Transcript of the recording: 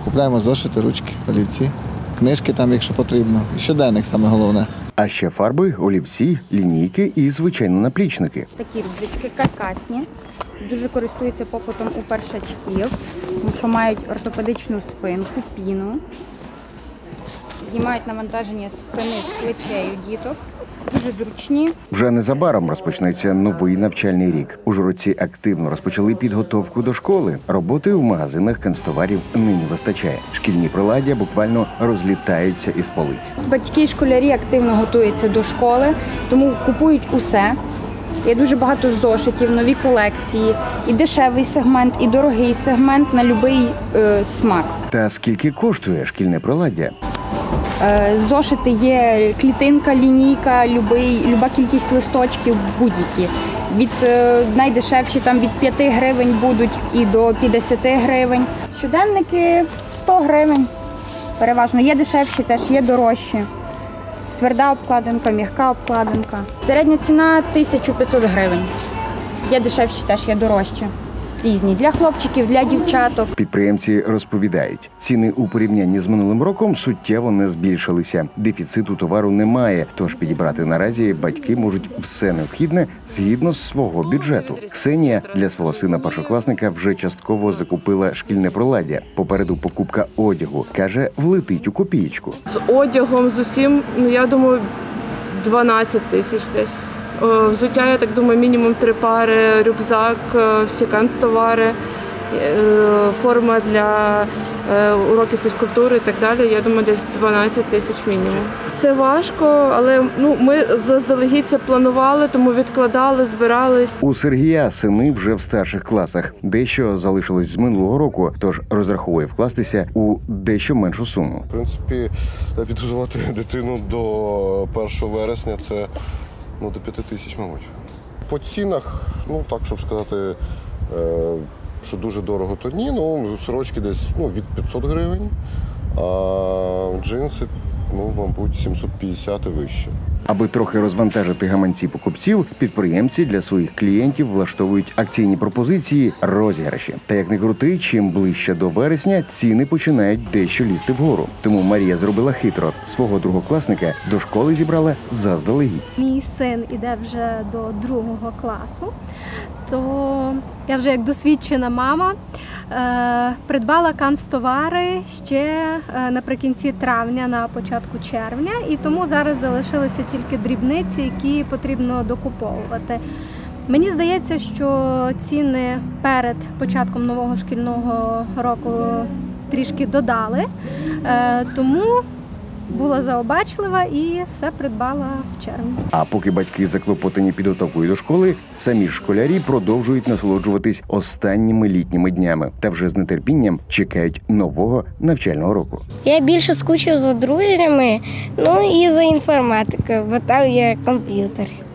Купляємо зошити, ручки, олівці, книжки там, якщо потрібно. І щоденник саме головне. А ще фарби, олівці, лінійки і, звичайно, наплічники. Такі рюкзачки каркасні. Дуже користуються попитом у першачків, тому що мають ортопедичну спинку, піну. Знімають навантаження з спини, з плечей у діток. Дуже зручні. Вже незабаром розпочнеться новий навчальний рік. Ужгородці активно розпочали підготовку до школи. Роботи у магазинах канцтоварів нині вистачає. Шкільні приладдя буквально розлітаються із полиць. Батьки і школярі активно готуються до школи, тому купують усе. Є дуже багато зошитів, нові колекції, і дешевий сегмент, і дорогий сегмент на будь-який смак. Та скільки коштує шкільне приладдя? Зошити є клітинка, лінійка, люба кількість листочків будь-які. Від найдешевші там від 5 гривень будуть і до 50 гривень. Щоденники 100 гривень. Переважно є дешевші, теж є дорожчі. Тверда обкладинка, м'яка обкладинка. Середня ціна 1500 гривень. Є дешевші, теж є дорожчі. Різні. Для хлопчиків, для дівчаток. Підприємці розповідають, ціни у порівнянні з минулим роком суттєво не збільшилися. Дефіциту товару немає, тож підібрати наразі батьки можуть все необхідне згідно з свого бюджету. Ксенія для свого сина-першокласника вже частково закупила шкільне приладдя. Попереду покупка одягу. Каже, влетить у копієчку. З одягом, з усім, я думаю, 12 тисяч десь. Взуття, я так думаю, мінімум 3 пари, рюкзак, всі канцтовари, форма для уроків фізкультури і так далі. Я думаю, десь 12 тисяч мінімум. Це важко, але ми заздалегідь це планували, тому відкладали, збирались. У Сергія сини вже в старших класах. Дещо залишилось з минулого року, тож розраховує вкластися у дещо меншу суму. В принципі, підготувати дитину до 1 вересня – це до 5 тисяч, мабуть. По цінах, так, щоб сказати, що дуже дорого, то ні. Сорочки десь від 500 гривень, а джинси, мабуть, 750 і вище. Аби трохи розвантажити гаманці покупців, підприємці для своїх клієнтів влаштовують акційні пропозиції, розіграші. Та як не крути, чим ближче до вересня, ціни починають дещо лізти вгору. Тому Марія зробила хитро. Свого другокласника до школи зібрала заздалегідь. Мій син іде вже до 2 класу, то я вже як досвідчена мама придбала канцтовари ще наприкінці травня, на початку червня, і тому зараз залишилися тільки дрібниці, які потрібно докуповувати. Мені здається, що ціни перед початком нового шкільного року трішки додали, тому була заобачлива і все придбала в червні. А поки батьки заклопотані підготовкою до школи, самі школярі продовжують насолоджуватись останніми літніми днями та вже з нетерпінням чекають нового навчального року. Я більше скучив за друзями, і за інформатикою, бо там є комп'ютер.